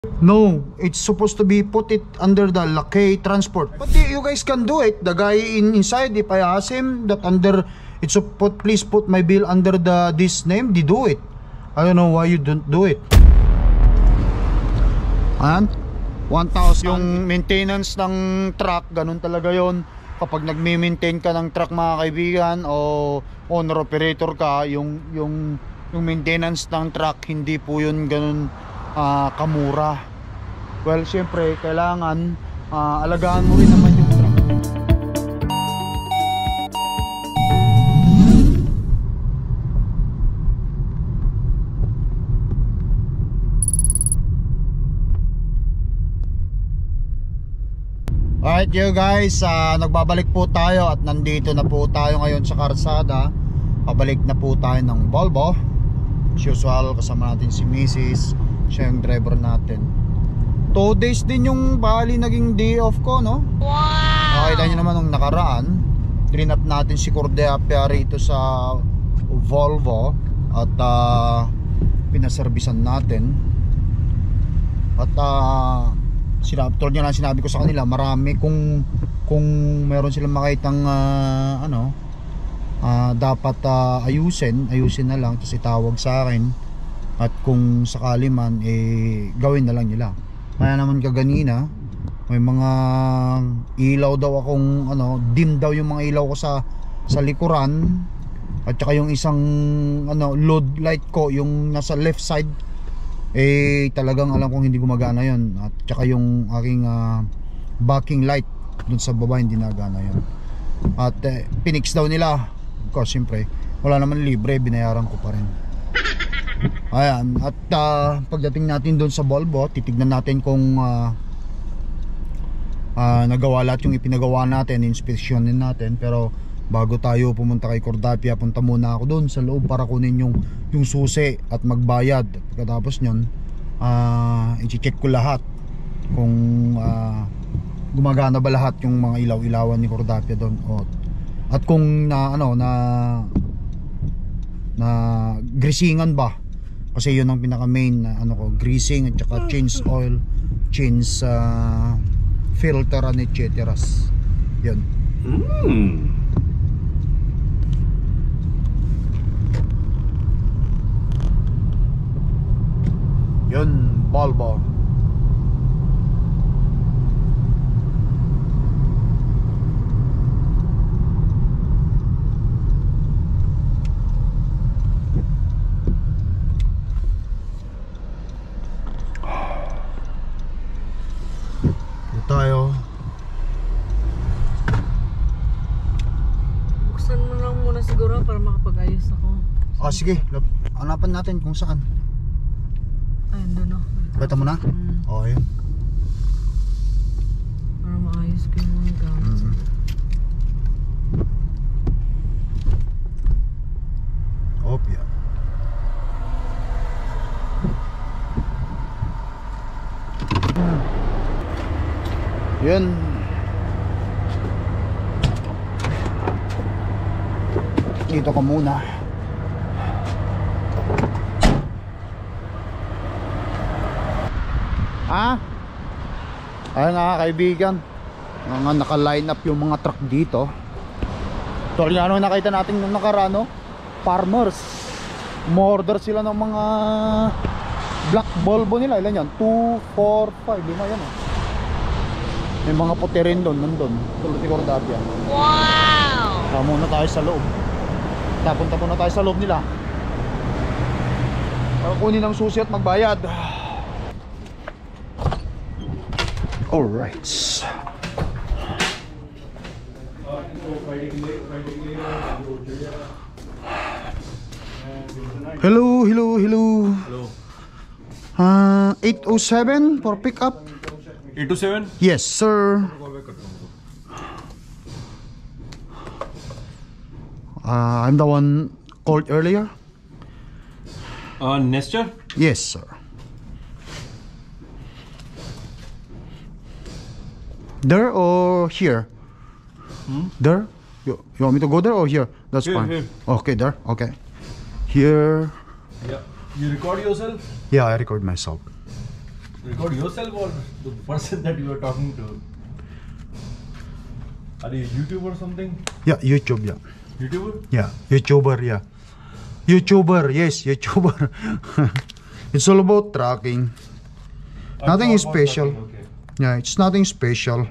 No, it's supposed to be put it under the Lakay transport. But you guys can do it. The guy inside, if I ask him that under, it's a please put my bill under this name, they do it. I don't know why you don't do it. Ayan, 1,000. Yung maintenance ng truck, ganun talaga yon. Kapag nagme-maintain ka ng truck mga kaibigan o owner operator ka, yung maintenance ng truck, hindi po yun ganun kamura. Well, syempre kailangan alagaan mo rin naman yung truck. Alright you guys, nagbabalik po tayo at nandito na po tayo ngayon sa karsada. Pabalik na po tayo ng Volvo. As usual, kasama natin si Mrs. Siya yung driver natin. 2 days din yung bali naging day off ko, no? Wow! Nakita nyo naman nung nakaraan, trinap natin si Cordeapia rito sa Volvo. At pinaservisan natin. At tulad nyo lang sinabi ko sa kanila, marami kung meron silang makitang dapat ayusin na lang, kasi tawag sa akin. At kung sakali man, gawin na lang nila. Kaya naman kaganina, may mga ilaw daw akong dim daw yung mga ilaw ko sa likuran. At saka yung isang load light ko, yung nasa left side, talagang alam kong hindi gumagana yon. At saka yung aking backing light dun sa baba, hindi nagana yon. At pinix daw nila. Of course, siyempre wala naman libre, binayaran ko pa rin. Ayan, at pagdating natin doon sa Volvo, titignan natin kung nagawa lahat yung ipinagawa natin, inspeksyonin natin. Pero bago tayo pumunta kay Cordeapia, punta muna ako doon sa loob para kunin yung susi at magbayad. Pagkatapos nyon, i-check ko lahat kung gumagana ba lahat yung mga ilaw-ilawan ni Cordeapia doon. At kung na greasingan ba, kasi yun ang pinaka main na greasing, at saka change oil, change filter and etc. Yun. Yun, Volvo. Tayo. Buksan mo lang muna siguro para makapag-ayos ako. Sige, hanapan natin kung saan. Ay, doon o. Bata mo na? Ayun. Para maayos ko yung mga gamit. Opya. Yun. Dito ka muna. Ayun nga kaibigan, naka-line up yung mga truck dito. Tuloy nga nung nakita natin nung nakaraan, farmers, umorder sila ng mga black Volvo nila. Ilan yan? 2, 4, 5, 5 yan. May mga puti rin doon, nandun. Tulad ni Cordeapia. Wow! Tara muna tayo sa loob. Punta muna tayo sa loob nila. Para kunin ang susi at magbayad. Alright. Hello. 807 for pickup. 827? Yes, sir. I'm the one called earlier. Nestor? Yes, sir. There or here? There? You want me to go there or here? That's Here, fine. here. Okay, there. Okay. Here. Yeah. You record yourself? Yeah, I record myself. record yourself or the person that you are talking to? Are you a YouTuber or something? Yeah, YouTube, yeah. YouTuber? Yeah, YouTuber, yeah. YouTuber, yes, YouTuber. It's all about tracking. Nothing is It's all about special. tracking, okay. Yeah, it's nothing special.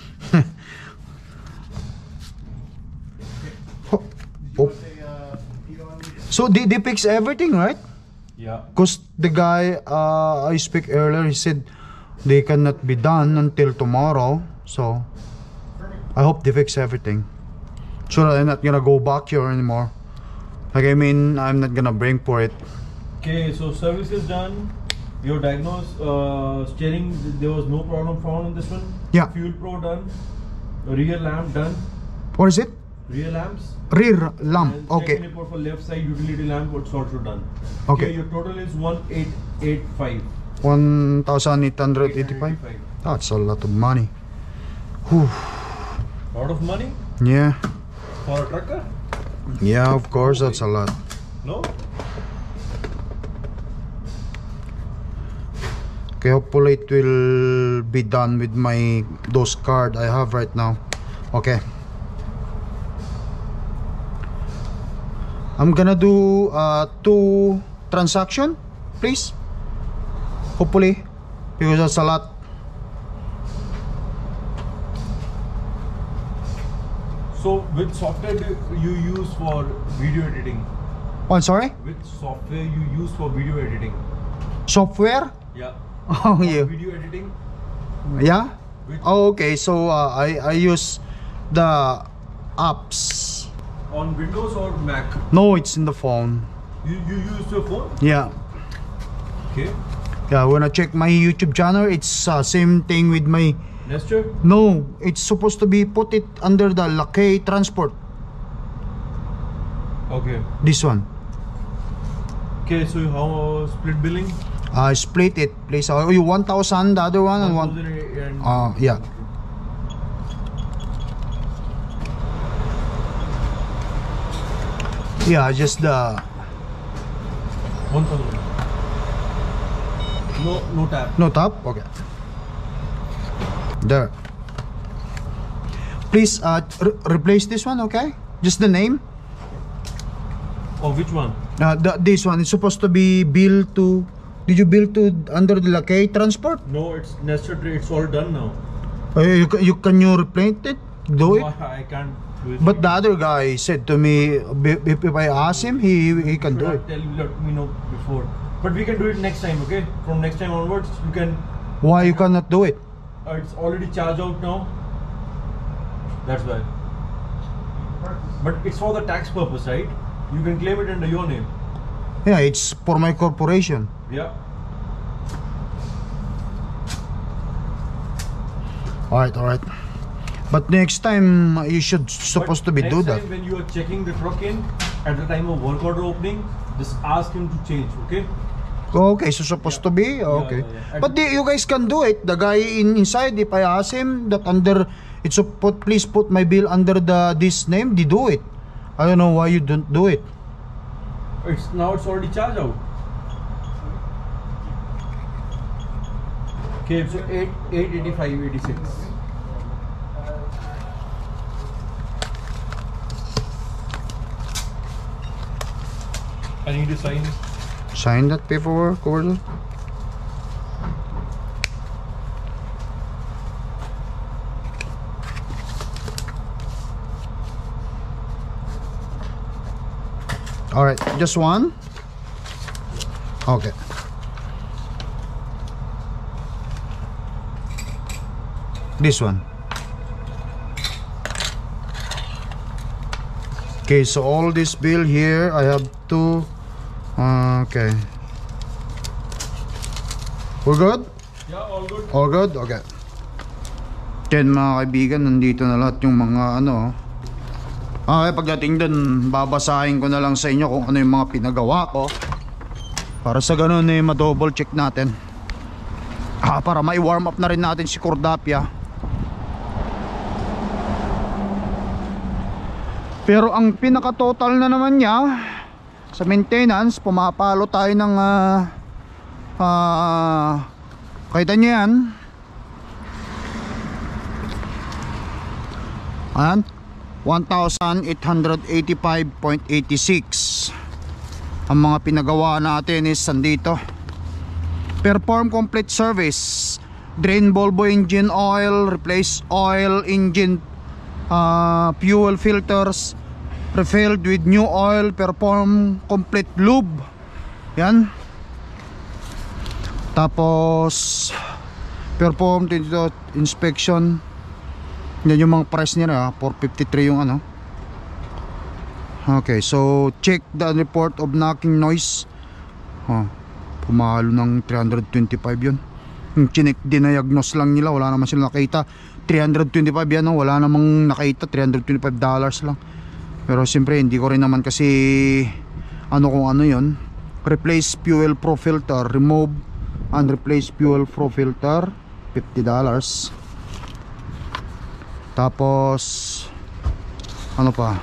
Oh. So they fix everything, right? Yeah. Because the guy I speak earlier, he said they cannot be done until tomorrow. So I hope they fix everything, so that I'm not gonna go back here anymore. Like, I mean, I'm not gonna bring for it. Okay, so service is done. Your diagnosed steering, there was no problem found in this one. Yeah. Fuel pro done. Rear lamp done. What is it? Rear lamps. Rear lamp. And Okay. check for left side utility lamp, it's also done. Okay. Your total is 1885. 1,885. That's a lot of money. Whew. Lot of money Yeah. for a trucker? Yeah, of course, that's a lot. No? Okay, hopefully it will be done with my those card I have right now. Okay. I'm gonna do 2 transaction, please. Hopefully, because that's a lot. So which software do you use for video editing? Oh, I'm sorry? Which software you use for video editing? Software? Yeah. Oh, yeah. Video editing? Yeah? Which Oh, okay. So I use the apps. on Windows or Mac? No, it's in the phone. You use your phone? Yeah. Okay. Yeah, when I check my YouTube channel, it's same thing with my... Nestor? No, it's supposed to be put it under the Lakay Transport. Okay. This one. Okay, so how split billing? Split it, please. Oh, you 1,000, the other one, and 1. 1,000 and Yeah. Yeah, just the 1,000. No tap. no top. Okay. There. Please replace this one, okay? Just the name. Oh, which one? This one is supposed to be billed to. Did you bill to under the Lakay Transport? No, it's Nestor Trade. It's all done now. Can you replace it? Do it. No, I can't do it. But the other guy said to me, if I ask him, he can do it. Let me know before. But we can do it next time, okay? From next time onwards, you can. Why you cannot do it? It's already charged out now. That's why. But it's for the tax purpose, right? You can claim it under your name. Yeah, it's for my corporation. Yeah. Alright, alright. But next time you should supposed to be do that. Next time when you are checking the truck in, at the time of work order opening, just ask him to change, okay? Okay, so supposed to be? Okay. Yeah. But you guys can do it. The guy inside, if I ask him that under, it's a please put my bill under this name, they do it. I don't know why you don't do it. It's already charged out. Okay, so 885.86. I need to sign. Sign that paperwork over there. Alright, just one? Okay. This one. Okay, so all this bill here, I have to... okay. We're good? Yeah, all good. All good? Okay. Then mga kaibigan, nandito na lahat yung mga ano. Okay, pagdating dun, babasahin ko na lang sa inyo kung ano yung mga pinagawa ko. Para sa ganun eh, ma-double check natin. Para ma-warm up na rin natin si Cordapia. Pero ang pinaka-total na naman niya sa maintenance, pumapalo tayo ng Kita nyo yan. Ayan, 1,885.86. Ang mga pinagawa natin is nandito. Perform complete service. Drain Volvo engine oil, replace oil, engine fuel filters, refilled with new oil, perform complete lube. Yan. Tapos perform dito inspection. Yan yung mga price nila, 453 yung ano. Okay, so check the report of knocking noise. Pumalo ng 325 yun. Yung chinek dinayagnos lang nila, wala naman sila nakita. 325 yan, no? Wala namang nakita, $325 lang. Pero siyempre hindi ko rin naman kasi ano kung ano yun. Replace fuel flow filter, remove and replace fuel flow filter, $50. Tapos ano pa,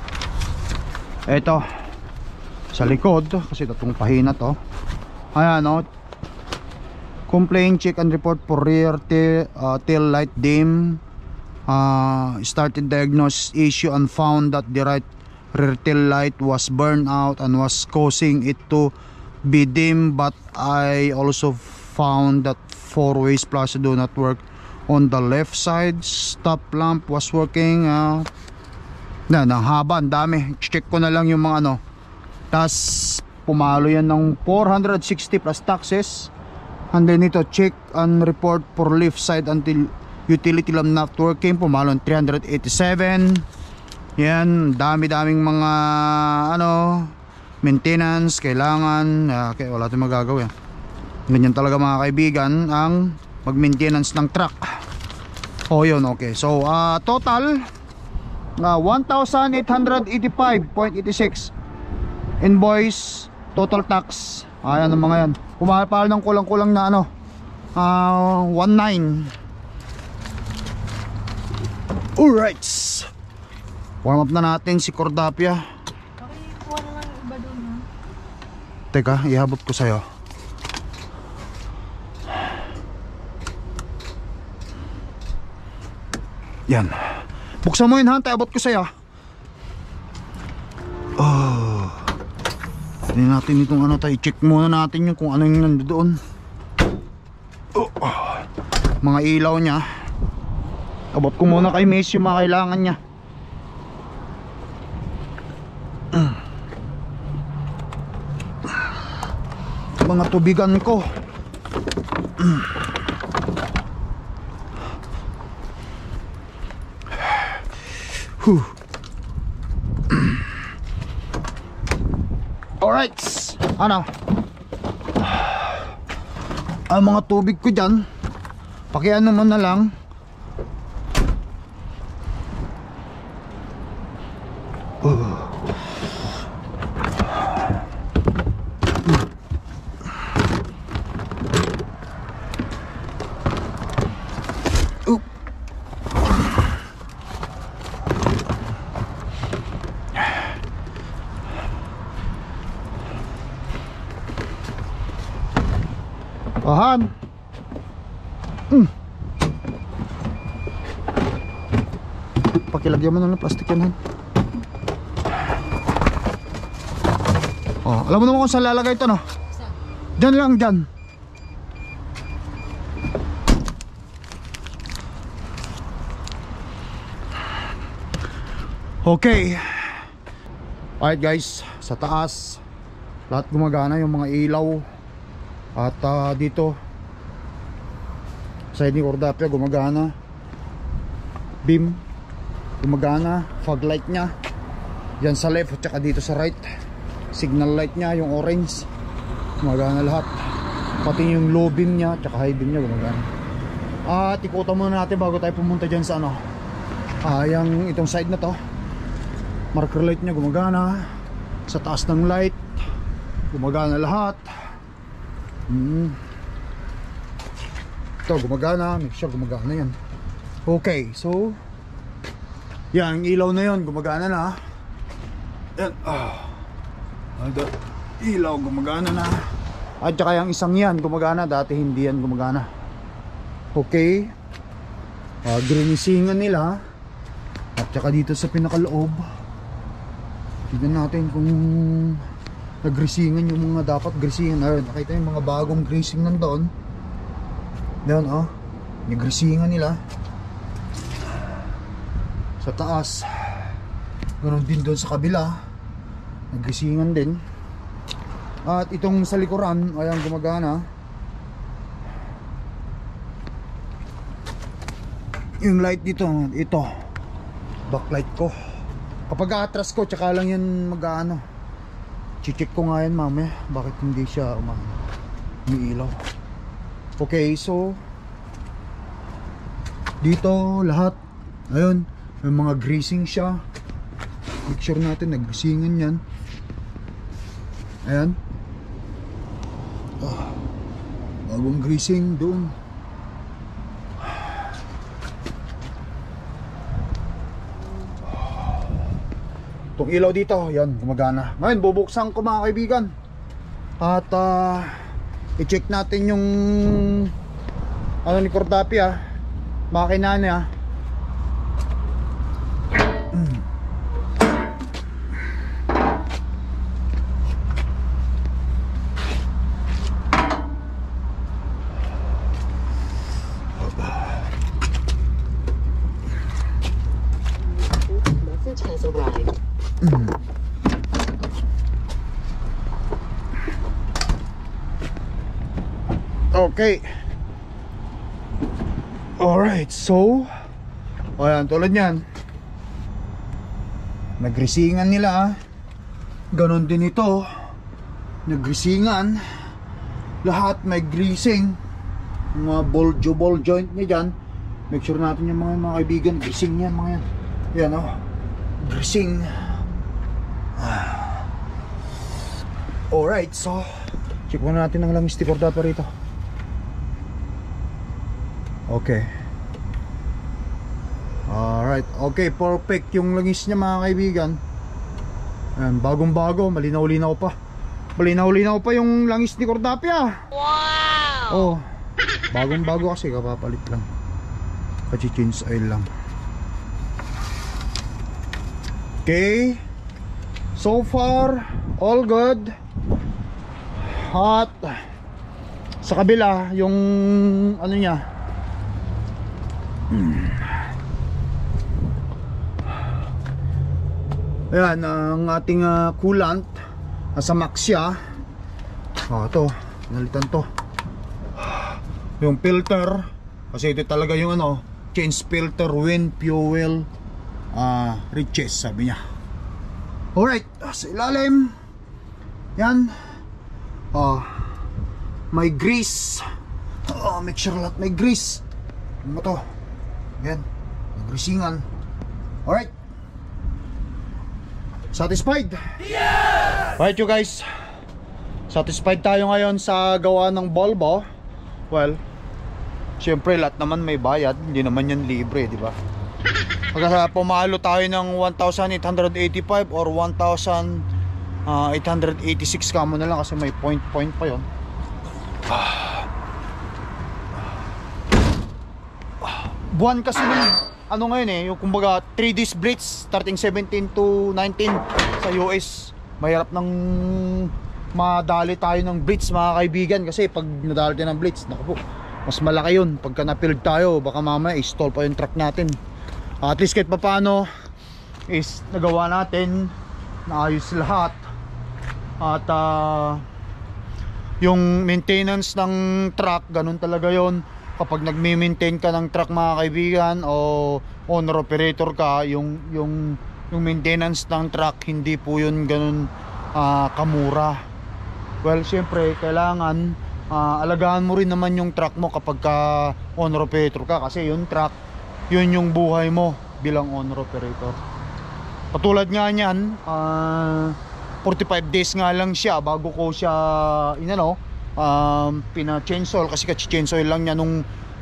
eto sa likod kasi itong pahina to. Ayan, no? Complain, check and report for rear tail light dim. Started diagnose issue and found that the right rear tail light was burned out and was causing it to be dim, but I also found that 4-way flash do not work on the left side. Stop lamp was working. Ang haba, ang dami. Check ko na lang yung mga ano. Tas pumalo yan ng 460 plus taxes. And then ito, check and report for left side until utility lamp not working. Pumalo ng 387. Yan, dami-daming mga ano, maintenance kailangan. Okay, wala tayong magagawa. Ganyan talaga mga kaibigan ang mag-maintenance ng truck. Yun, okay. So total 1,885.86 invoice, total tax. Ayan ang mga yan. Pumapal ng kulang-kulang na ano, 19. Alright, warm up na natin si Cordapia. Pakikuha na lang yung iba doon, ha? Teka, ihabot ko sa'yo. Yan, buksan mo yun, ha, iabot ko sa'yo. Hindi natin itong ano tayo, check muna natin yung kung ano yung nandoon. Mga ilaw nya. Abot ko muna kay Mace yung mga kailangan nya. Mga tubigan ko. Alright, ano, ang mga tubig ko dyan, pakiano mo na lang. Ahan. Pakilagyan mo na ng plastic yan, Han. Alam mo naman kung saan lalagay ito, no? Diyan lang, diyan. Okay. Alright guys, sa taas lahat gumagana, yung mga ilaw. At dito side ni Cordapia gumagana, beam gumagana, fog light nya yan sa left at saka dito sa right, signal light nya yung orange gumagana lahat, pati yung low beam nya at saka high beam nya gumagana. At ikutan muna natin bago tayo pumunta dyan sa ano, yung itong side na to, marker light nya gumagana, sa taas ng light gumagana lahat. Ito gumagana, make sure gumagana yan. Okay, so yan, ilaw na yon gumagana na. Yan, ilaw gumagana na. At saka yung isang yan gumagana, dati hindi yan gumagana. Okay. Grinisingan nila. At saka dito sa pinakaloob, tignan natin kung nagrisingan yung mga dapat grisingan. Ayun, nakita yung mga bagong grising nandoon. Doon, oh. Nagrisingan nila sa taas. Ganon din doon sa kabila, nagrisingan din. At itong sa likuran, ayan, gumagana. Yung light dito, ito backlight ko. Kapag atras ko, tsaka lang yan mag-ano. Check ko nga yan mamaya, bakit hindi siya umiilaw. Okay, so dito lahat, ayun, may mga greasing siya. Make sure natin nag-greasingan yan. Ayan, bagong greasing doon. Itong ilaw dito, yan, gumagana. Ngayon, bubuksan ko mga kaibigan. At i-check natin yung ano ni Cordapia, makina niya. Message has arrived. Okay. Alright, so ayan, tulad yan, nagrisingan nila. Ganon din ito, nagrisingan. Lahat may greasing. Mga ball joint niya dyan. Make sure natin yung mga kaibigan, greasing yan mga yan. Yan, oh, greasing. Alright, so check muna natin ang langis ni Cordapia rito. Okay. Alright, okay, perfect yung langis niya mga kaibigan. Ayan, bagong bago, malinaw-linaw pa. Malinaw-linaw pa yung langis ni Cordapia. Wow! Oh, bagong bago kasi, kapapalit lang. Pachi-change oil lang. Okay. So far, all good. At sa kabila, yung ano niya, ayan, ang ating coolant nasa max siya. Ito, nalitan to. Yung filter, kasi ito talaga yung ano, change filter when fuel reaches, sabi niya. Alright, sa ilalim yan, may grease. Make sure lahat may grease. Ano to? Yan, nagrisingan. Alright, satisfied? Yeah! Alright you guys, satisfied tayo ngayon sa gawa ng Volvo. Well, syempre lahat naman may bayad, hindi naman yan libre, di ba? Pagka pumalo tayo ng 1,885 or 1,886 kamo na lang kasi may point pa yon. Buwan kasi ng ano ngayon yung kumbaga 3 days blitz starting 17 to 19 sa US. Mahirap nang madali tayo ng blitz mga kaibigan, kasi pag nadali tayo ng blitz, naku po, mas malaki yun. Pagka na-field tayo, baka mamaya i-stall pa yung truck natin. At least kahit papaano is nagawa natin, naayos lahat. At yung maintenance ng truck, ganun talaga yon. Kapag nagme-maintain ka ng truck mga kaibigan o owner operator ka, yung maintenance ng truck, hindi po yun ganun kamura. Well, syempre kailangan alagaan mo rin naman yung truck mo kapag ka owner operator ka, kasi yung truck, yun yung buhay mo bilang owner operator. Patulad nga niyan, 45 days nga lang siya bago ko siya pina-change oil, kasi ka-change oil lang niya nung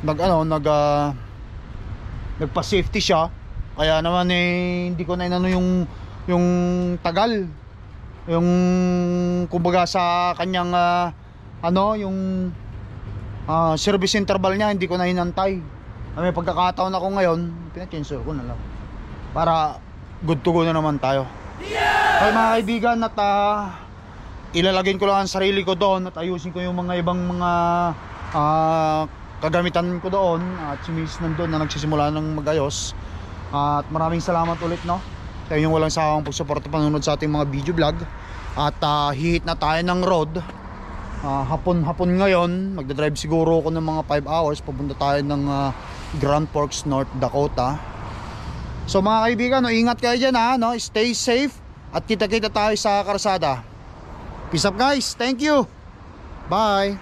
nagpa-safety siya. Kaya naman hindi ko na inano yung tagal, yung kumbaga sa kanyang service interval niya hindi ko na hinantay. May pagkakataon ako ngayon, pina-chainsaw ko na lang para good to go na naman tayo. Kaya mga kaibigan, at ilalagin ko lang ang sarili ko doon at ayusin ko yung mga ibang mga kagamitan ko doon. At si Miss nandun na nagsisimula ng magayos. At maraming salamat ulit, no, sa inyong walang sawang pagsuporta, panunod sa ating mga video vlog. At hihit na tayo ng road. Hapon ngayon, magdadrive siguro ako ng mga 5 hours. Papunta tayo ng Grand Forks, North Dakota. So mga kaibigan, no, ingat kayo dyan, ha, no? Stay safe at kita-kita tayo sa karsada. Peace up guys, thank you, bye.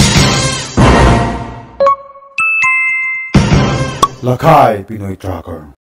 Lakay Pinoy Tracker.